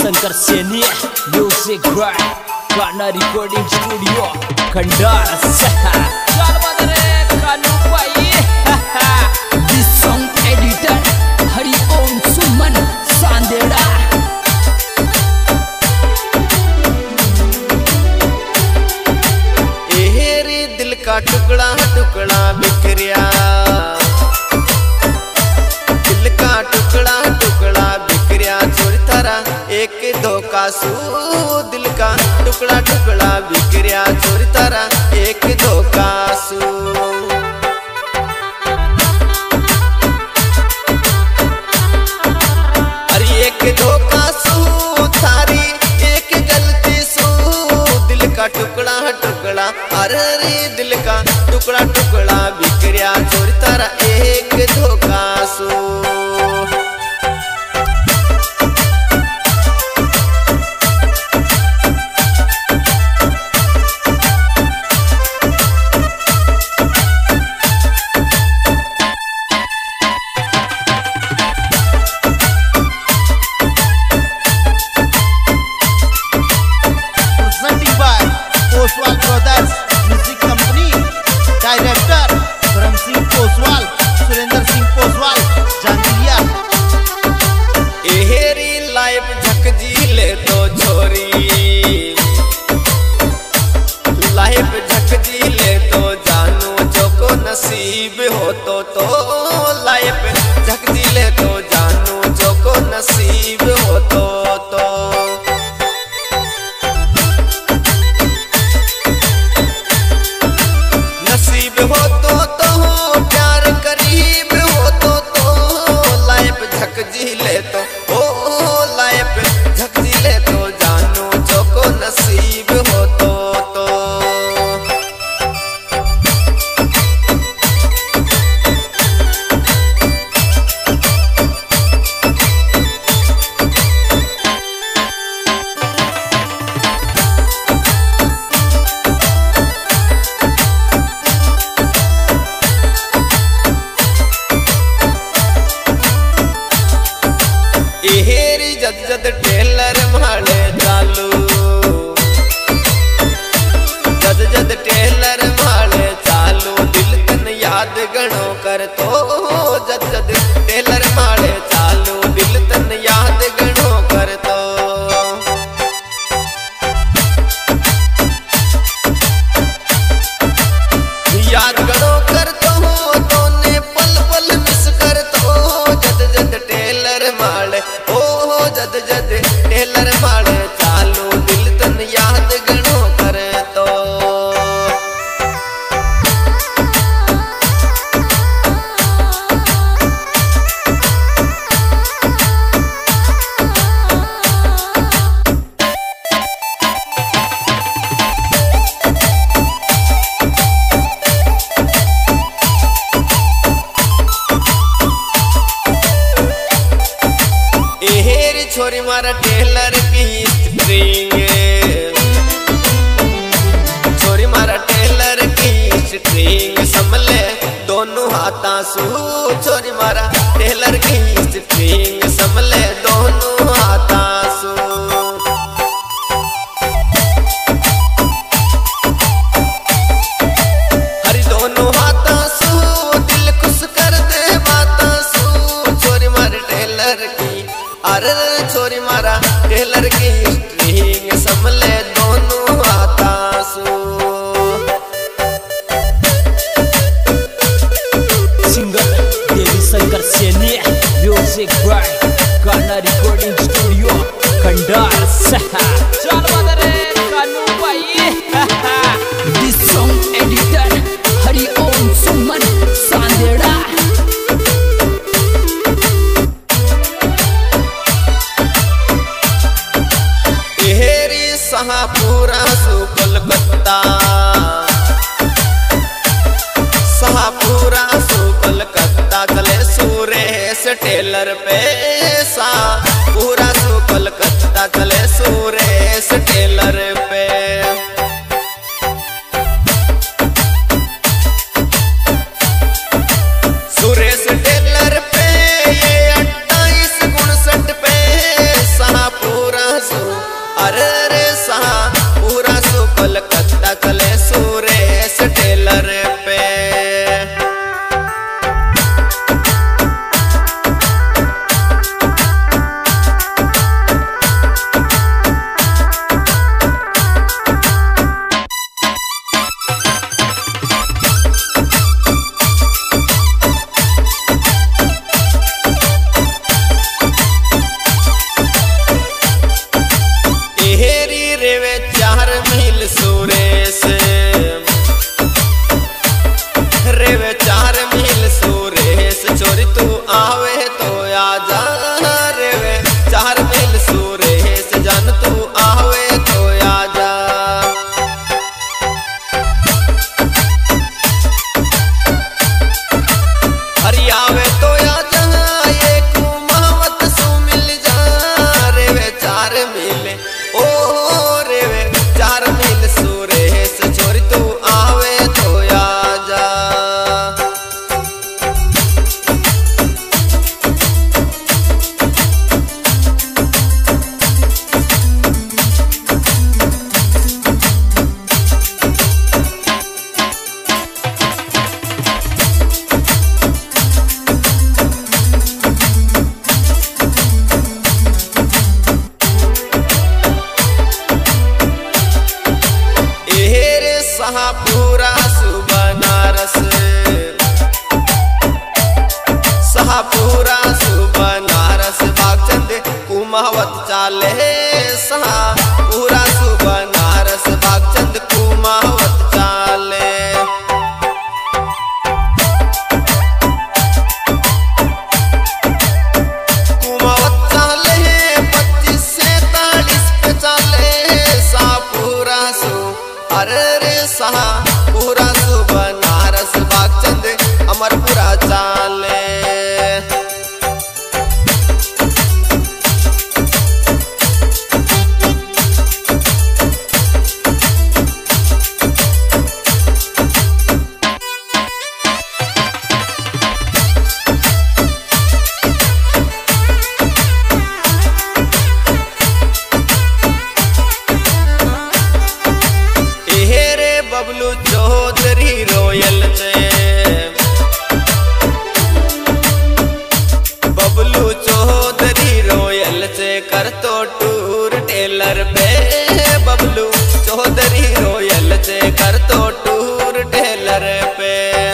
Shankar Saini music by गाना recording studio Khandar चल बदरे कानू भाई this song editor Hari Om Suman Sandera. एहरे दिल का टुकड़ा टुकड़ा बिखरिया, दिल का टुकड़ा टुकड़ा बिखरिया छोरी थारा एक धोखा सू, दिल का टुकड़ा टुकड़ा बिखरिया छोरी थारा एक धोखा सू। अरे एक धोखा सू थारी एक गलती सू, दिल का टुकड़ा टुकड़ा अरे दिल का टुकड़ा टुकड़ा बिखरिया छोरी थारा एक धोखा सू। Poswal brothers music company, director Dharam Singh Poswal, Surendra Singh Poswal Jangiya. एहरी लाइफ झक जी ले तो छोरी, लाइफ झक जी ले तो जानू जो को नसीब हो तो लाइफ झक जी ले तो जानू जो को नसीब हो तो। नसीब हो तो प्यार करीब हो तो लाइफ झक जी ले तो ओ लाइफ झक जी ले तो जानू जो को नसीब हो तो। एहरी जद जद टेलर माले चालू, जद जद टेलर माले चालू दिल तन याद गणो कर तो, जद जद टेलर माले चालू दिल तन याद गणो कर तो। याद गणो कर तो ने पल पल मिस कर तो, जद जद टेलर माले जद जद टेलर माले चालू दिल तन याद गणो कर तो। एहरी छोरी मारा टेलर की स्ट्रिंग, छोरी मारा टेलर की स्ट्रिंग संभले दोनों हाथा सू, छोरी मारा टेलर की स्ट्रिंग संभले दोनों हाथा सू। हरी दोनों हाथा सू दिल खुश कर दे माता सू, छोरी मारे टेलर की अरे छोरी मारा टेलर की स्ट्रिंग संभले दोनों हाथा सू। Singer Devi Shankar Saini music by गाना रिकॉर्डिंग स्टूडियो खंडार चल बदरे कानू भाई this song editor Hari Om Suman Sandera. Sahapura सू कोलकाता, सहापुरा सू कोलकाता चले सुरेश टेलर पे, सहापुरा सू कोलकाता चले सुरेश टेलर पे। सुरेश टेलर पे ये 28 59 पे सहापुरा कुमावत चाले सहा पूरा बनारस बागचंद कुमावत चाले कुमावत चाले 25 से 43 पे चाले सा पूरा अरे रे सहा पूरा बनारस बागचंद अमरपुरा चाले बबलू चौधरी रोयल से बबलू चौधरी रोयल से कर तो टूर टेलर पे बबलू चौधरी रोयल से कर तो टूर टेलर पे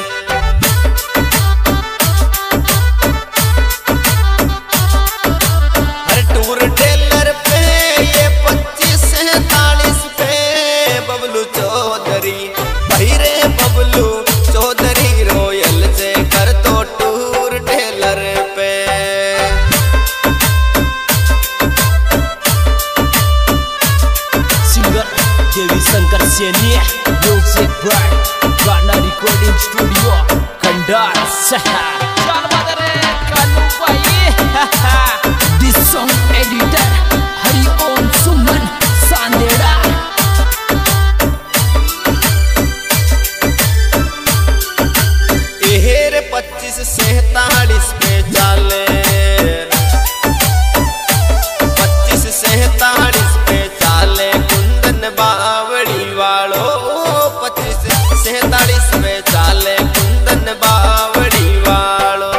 हर टूर टेलर पे ये 25 से 43 पे बबलू चौधरी रे बबलू चौधरी रोयल से कर तो टूर टेलर पे singer Devi Shankar Saini music by गाना रिकॉर्डिंग स्टूडियो कंडार कानू भाई this song editor Hariom Suman Sandera हेर 25 से 43 पे चाले 25 से 43 पे चाले कुंदन बावड़ी वालो 25 से 43 पे चाले कुंदन बावड़ी वालो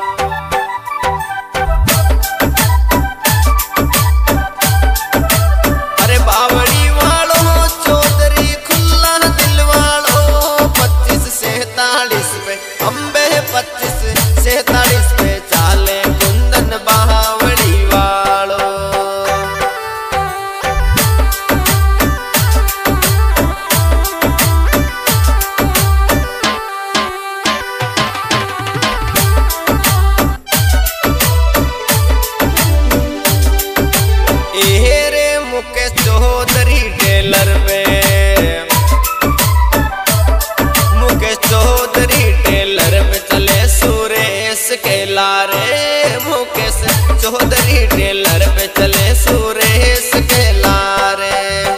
अरे बावड़ी वालो चौधरी खुला दिल वालो 25 से 43 पे अम्बे 25 से 43 पे चाले कुंदन बावड़ी वालो रे मुकेश चौधरी टेलर पे मुकेश चौधरी टेलर पे चले सुरेश के लारे मुकेश चौधरी टेलर पे चले सुरेश के लारे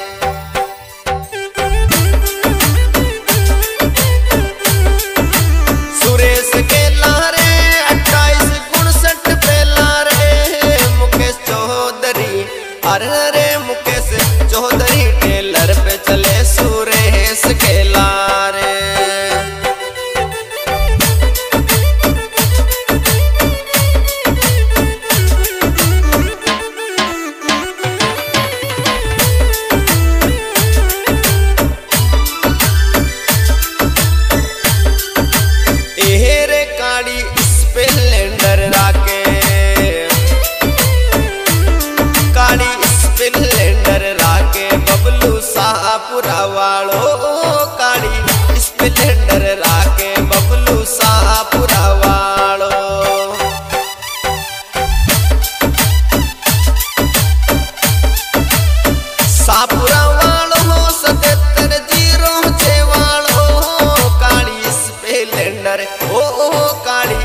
सुरेश के लारे 2859 पे लारे मुकेश चौधरी अरे मुकेश चौधरी टेलर पे चले सुरेश के लारे काड़ी स्प्लेंडर राके काड़ी स्प्लेंडर राके बबलू शाहपुरा वालो काड़ी स्प्लेंडर राके बबलू शाहपुरा वालो शाहपुरा वालो 7706 वालो काड़ी स्प्लेंडर ओ काड़ी